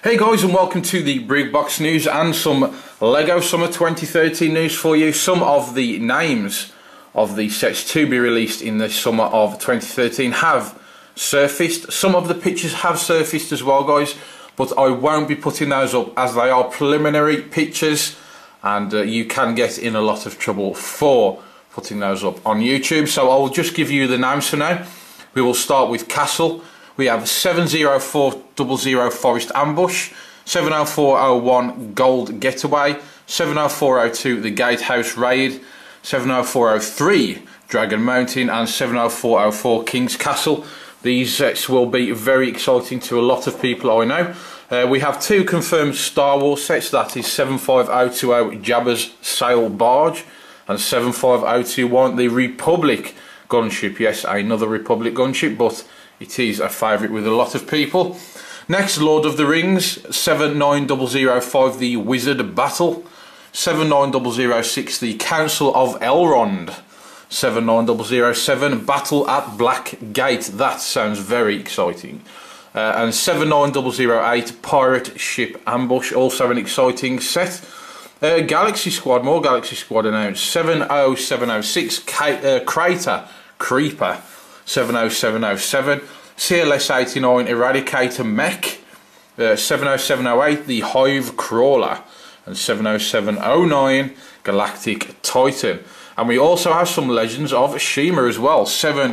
Hey guys, and welcome to the BrickBox news and some LEGO Summer 2013 news for you. Some of the names of the sets to be released in the summer of 2013 have surfaced. Some of the pictures have surfaced as well, guys, but I won't be putting those up as they are preliminary pictures, and you can get in a lot of trouble for putting those up on YouTube. So I'll just give you the names for now. We will start with Castle. We have 70400 Forest Ambush, 70401 Gold Getaway, 70402 The Gatehouse Raid, 70403 Dragon Mountain, and 70404 King's Castle. These sets will be very exciting to a lot of people, I know. We have two confirmed Star Wars sets, that is 75020 Jabba's Sail Barge and 75021 the Republic Gunship. Yes, another Republic Gunship, but it is a favourite with a lot of people. Next, Lord of the Rings, 79005 the Wizard Battle, 79006 the Council of Elrond, 79007 Battle at Black Gate. That sounds very exciting. And 79008 Pirate Ship Ambush, also an exciting set. Galaxy Squad, more Galaxy Squad announced, 70706 Crater Creeper, 70707 CLS 89 Eradicator Mech, 70708 the Hive Crawler, and 70709 Galactic Titan. And we also have some Legends of Shima as well.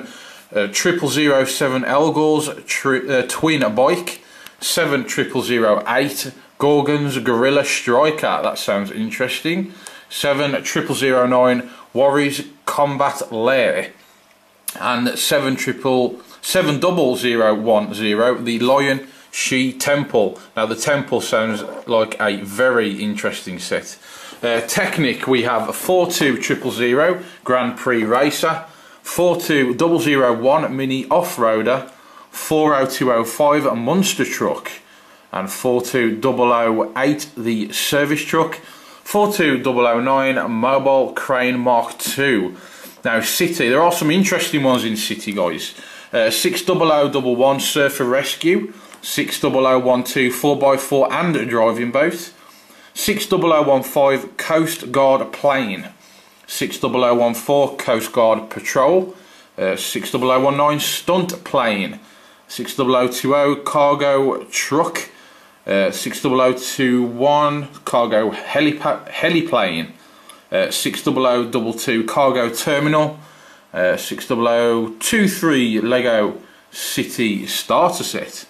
70007 Elgor's Twin Bike, 70008 Gorgon's Gorilla Striker. That sounds interesting. 70009 Warriors Combat Lair, and 70010 the Lion She Temple. Now the Temple sounds like a very interesting set. Technic, we have 42000 Grand Prix Racer, 42001 Mini Off-Roader, 40205 Monster Truck, and 42008 the Service Truck, 42009 Mobile Crane Mark II. Now City, there are some interesting ones in City, guys. 60011 Surfer Rescue, 60012 4x4 and Driving Boat, 60015 Coast Guard Plane, 60014 Coast Guard Patrol, 60019 Stunt Plane, 60020 Cargo Truck, 60021 Cargo Heliplane, 60022 Cargo Terminal, 60023 Lego City Starter Set,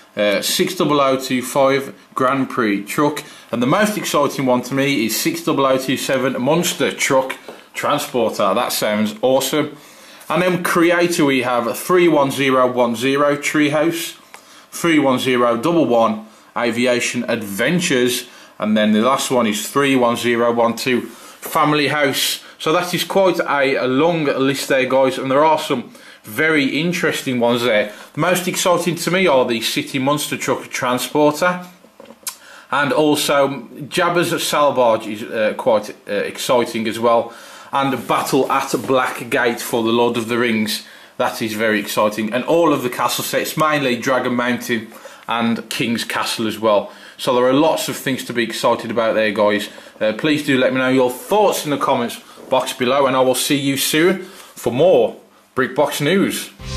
60025 Grand Prix Truck, and the most exciting one to me is 60027 Monster Truck Transporter. That sounds awesome. And then Creator, we have 31010 Treehouse, 31011 Aviation Adventures, and then the last one is 31012 Family House. So that is quite a long list there, guys, and there are some very interesting ones there. The most exciting to me are the City Monster Truck Transporter, and also Jabba's Sail Barge is quite exciting as well, and Battle at Black Gate for the Lord of the Rings. That is very exciting, and all of the castle sets, mainly Dragon Mountain and King's Castle as well. So there are lots of things to be excited about there, guys. Please do let me know your thoughts in the comments box below, and I will see you soon for more BrickBox news.